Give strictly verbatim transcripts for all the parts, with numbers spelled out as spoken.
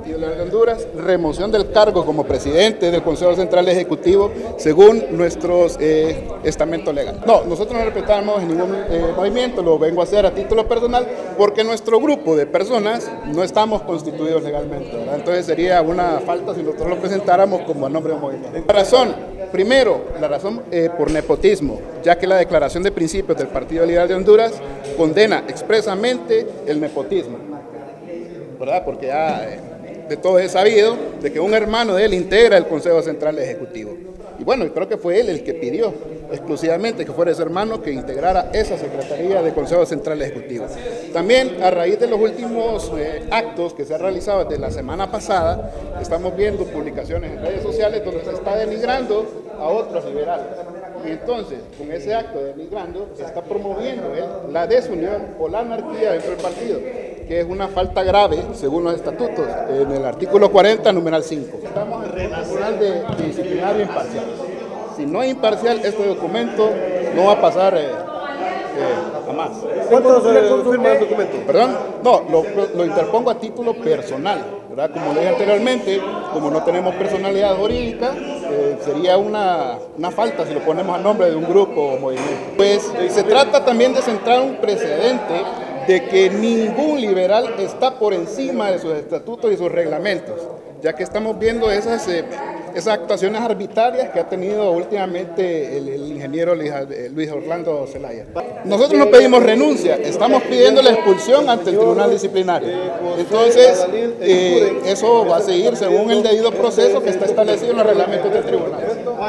de Honduras, remoción del cargo como presidente del Consejo Central Ejecutivo según nuestros eh, estamentos legales. No, nosotros no representamos en ningún eh, movimiento, lo vengo a hacer a título personal porque nuestro grupo de personas no estamos constituidos legalmente, ¿verdad? Entonces sería una falta si nosotros lo presentáramos como a nombre de un movimiento. La razón, primero, la razón eh, por nepotismo, ya que la Declaración de Principios del Partido Liberal de Honduras condena expresamente el nepotismo, ¿verdad? Porque ya eh, de todo es sabido de que un hermano de él integra el Consejo Central Ejecutivo. Y bueno, creo que fue él el que pidió exclusivamente que fuera ese hermano que integrara esa Secretaría del Consejo Central Ejecutivo. También a raíz de los últimos eh, actos que se han realizado desde la semana pasada, estamos viendo publicaciones en redes sociales donde se está denigrando a otros liberales. Y entonces, con ese acto de denigrando, se está promoviendo ¿eh? la desunión o la anarquía dentro del partido, que es una falta grave según los estatutos, en el artículo cuarenta, numeral cinco. Estamos en el Tribunal de, de Disciplinario Imparcial. Si no es imparcial, este documento no va a pasar eh, eh, a más. ¿Cuántos firman el documento? ¿Perdón? No, lo, lo interpongo a título personal, ¿verdad? Como le dije anteriormente, como no tenemos personalidad jurídica, eh, sería una, una falta si lo ponemos a nombre de un grupo o movimiento. Pues se trata también de centrar un precedente de que ningún liberal está por encima de sus estatutos y sus reglamentos, ya que estamos viendo esas, eh, esas actuaciones arbitrarias que ha tenido últimamente el, el ingeniero Luis Orlando Zelaya. Nosotros no pedimos renuncia, estamos pidiendo la expulsión ante el Tribunal Disciplinario. Entonces, eh, eso va a seguir según el debido proceso que está establecido en los reglamentos del tribunal.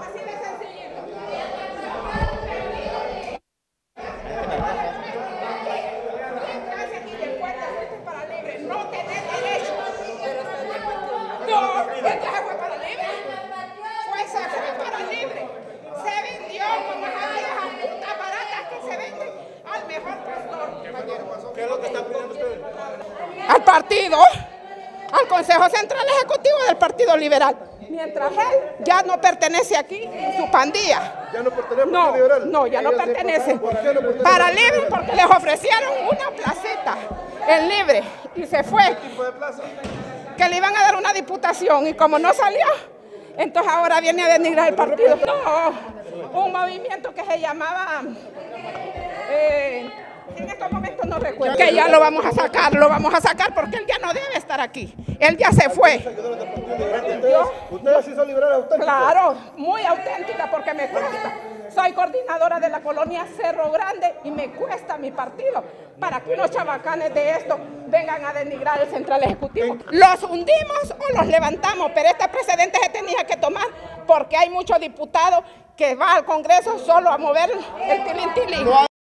¿Qué es lo que están pidiendo ustedes? Al partido, al Consejo Central Ejecutivo del Partido Liberal. Mientras él ya no pertenece aquí, su pandilla. ¿Ya no pertenece al no, Partido Liberal? No, ya no pertenece. ¿Por qué no pertenece? Para Libre, porque les ofrecieron una placeta en Libre y se fue. ¿Qué tipo de plaza? Que le iban a dar una diputación y como no salió, entonces ahora viene a denigrar el partido. No, un movimiento que se llamaba... Eh, en estos momentos no recuerdo. Que ya lo vamos a sacar, lo vamos a sacar porque él ya no debe estar aquí. Él ya se fue. ¿Ustedes sí son liberales auténticos? Claro, muy auténtica porque me cuesta. Soy coordinadora de la colonia Cerro Grande y me cuesta mi partido para que unos chabacanes de esto vengan a denigrar el Central Ejecutivo. ¿Los hundimos o los levantamos? Pero este precedente se tenía que tomar porque hay muchos diputados que van al Congreso solo a mover el tilín tilín.